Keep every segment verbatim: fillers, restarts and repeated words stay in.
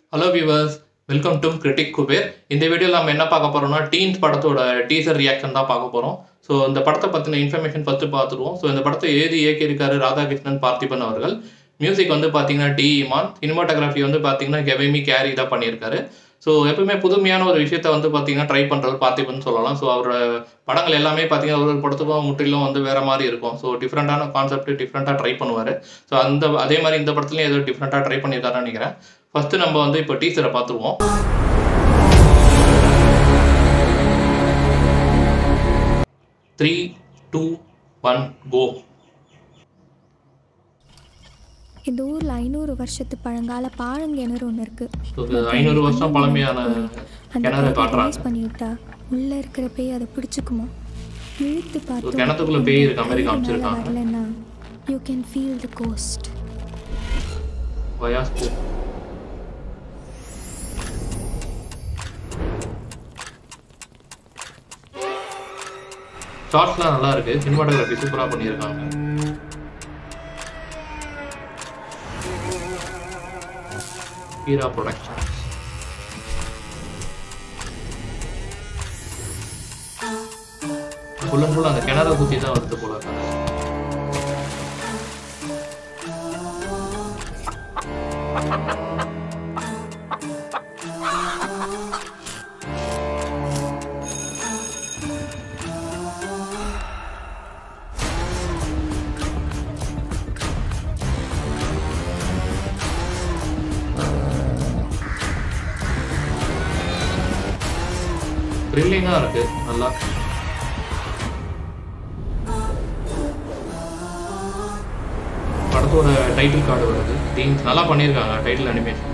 Hello viewers, welcome to Critic Kuber. இந்த வீடியோல நம்ம என்ன பார்க்க போறோம்னா டீன்ஸ் படத்தோட டீசர் ரியாக்ஷன் தான் பார்க்க போறோம். சோ இந்த படத்தை பத்தின இன்ஃபர்மேஷன் ஃபர்ஸ்ட் பார்த்துருவோம். சோ இந்த படத்தை எழுதி இயக்கியிருக்காரு ராதாகிருஷ்ணன் பார்த்திபன் அவர்கள். மியூசிக் வந்து பாத்தீங்கன்னா டி இமான், சினிமாட்டோகிராஃபி வந்து பாத்தீங்கன்னா கெவைமி கேரி தான் பண்ணியிருக்காரு. ஸோ எப்பவுமே புதுமையான ஒரு விஷயத்த வந்து பார்த்தீங்கன்னா ட்ரை பண்ணுறவர் பார்த்திபன் சொல்லலாம். ஸோ அவரோட படங்கள் எல்லாமே பார்த்தீங்கன்னா ஒரு ஒரு படத்துக்கும் முற்றிலும் வந்து வேறு மாதிரி இருக்கும். ஸோ டிஃப்ரெண்ட்டான கான்செப்ட் டிஃப்ரெண்ட்டாக ட்ரை பண்ணுவார். ஸோ அந்த அதே மாதிரி இந்த படத்துலையும் ஏதோ டிஃப்ரெண்ட்டாக ட்ரை பண்ணியிருக்காருன்னு நினைக்கிறேன். ஃபஸ்ட்டு நம்ம வந்து இப்போ டீசரை பார்த்துருவோம். Three two one go. இந்த ஊரில் ஐநூறு வருஷத்து பழங்கால பாழங்கிணறு ஒன்று இருக்கு. ஐநூறு வருஷம் பழமையான கிணறு காட்டுறாங்க. பண்ணிவிட்டா உள்ள இருக்கிற பேய் அதை பிடிச்சிக்குமா? இழுத்து பார்த்து கிணத்துக்குள்ள பேய் இருக்க மாதிரி காமிச்சிருக்காங்க. வரலன்னா you can feel the ghost. வயாஸ்கு ஷார்ட்ஸ்லாம் நல்லா இருக்கு. சினிமாட்டோகிராஃபி சூப்பராக பண்ணியிருக்காங்க. Heera production. Full and full அந்த கிணறு குத்தி தான் வருது போல. த்ரில்லிங்காக இருக்கு நல்லா. படத்தோட டைட்டில் கார்டு வருது. டீம்ஸ் நல்லா பண்ணியிருக்காங்க title animation.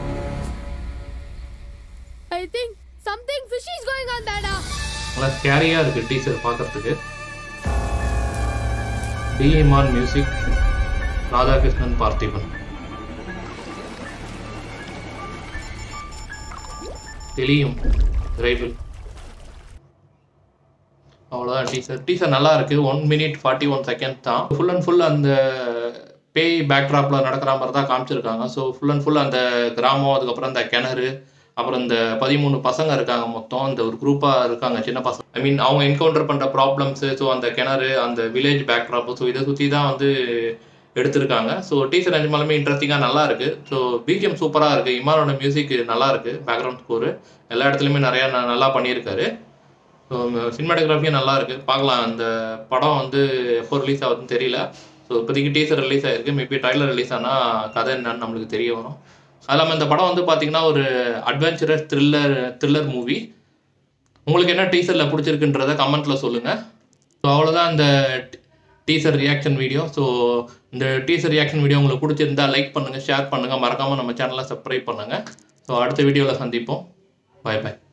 I think something fishy is going on டாடா. நல்லா ஸ்கேரியா இருக்கு டீசர் பார்க்கறதுக்கு. D Imman music, Radhakrishnan Parthiban. தெளியும் ரைபிள். அவ்வளோதான் டீசர். டீசர் நல்லா இருக்குது. One minute forty one second தான். ஃபுல் அண்ட் ஃபுல் அந்த பேய் பேக்ட்ராப்பில் நடக்கிற மாதிரி தான் காமிச்சிருக்காங்க. ஸோ ஃபுல் அண்ட் ஃபுல் அந்த கிராமம், அதுக்கப்புறம் அந்த கிணறு, அப்புறம் இந்த பதிமூணு பசங்க இருக்காங்க மொத்தம். இந்த ஒரு குரூப்பாக இருக்காங்க சின்ன பசங்க. ஐ மீன் அவங்க என்கவுண்டர் பண்ணுற ப்ராப்ளம்ஸு, ஸோ அந்த கிணறு, அந்த வில்லேஜ் பேக்ட்ராப்பு, ஸோ இதை சுற்றி தான் வந்து எடுத்திருக்காங்க. ஸோ டீசர் நிஜமாலுமே இன்ட்ரெஸ்டிங்காக நல்லா இருக்குது. ஸோ பிஜிஎம் சூப்பராக இருக்குது. இமானோட மியூசிக் நல்லா இருக்குது. பேக்ரவுண்ட் ஸ்கோரு எல்லா இடத்துலையுமே நிறையா நல்லா பண்ணியிருக்காரு. ஸோ சினிமாட்டோகிராஃபியும் நல்லா இருக்குது. பார்க்கலாம். அந்த படம் வந்து எப்போ ரிலீஸ் ஆகுதுன்னு தெரியல. ஸோ இப்போதைக்கு டீசர் ரிலீஸ் ஆகிருக்கு. மேபி ட்ரைலர் ரிலீஸ் ஆனால் கதை என்னன்னு நம்மளுக்கு தெரிய வரும். அது இல்லாமல் இந்த படம் வந்து பார்த்திங்கன்னா ஒரு அட்வென்ச்சரஸ் த்ரில்லர் த்ரில்லர் மூவி. உங்களுக்கு என்ன டீசரில் பிடிச்சிருக்குன்றதை கமெண்ட்டில் சொல்லுங்கள். ஸோ அவ்வளோதான் இந்த டீசர் ரியாக்ஷன் வீடியோ. ஸோ இந்த டீசர் ரியாக்ஷன் வீடியோ உங்களுக்கு பிடிச்சிருந்தா லைக் பண்ணுங்கள், ஷேர் பண்ணுங்கள், மறக்காமல் நம்ம சேனலை சப்ஸ்கிரைப் பண்ணுங்கள். ஸோ அடுத்த வீடியோவில் சந்திப்போம். பாய் பாய்.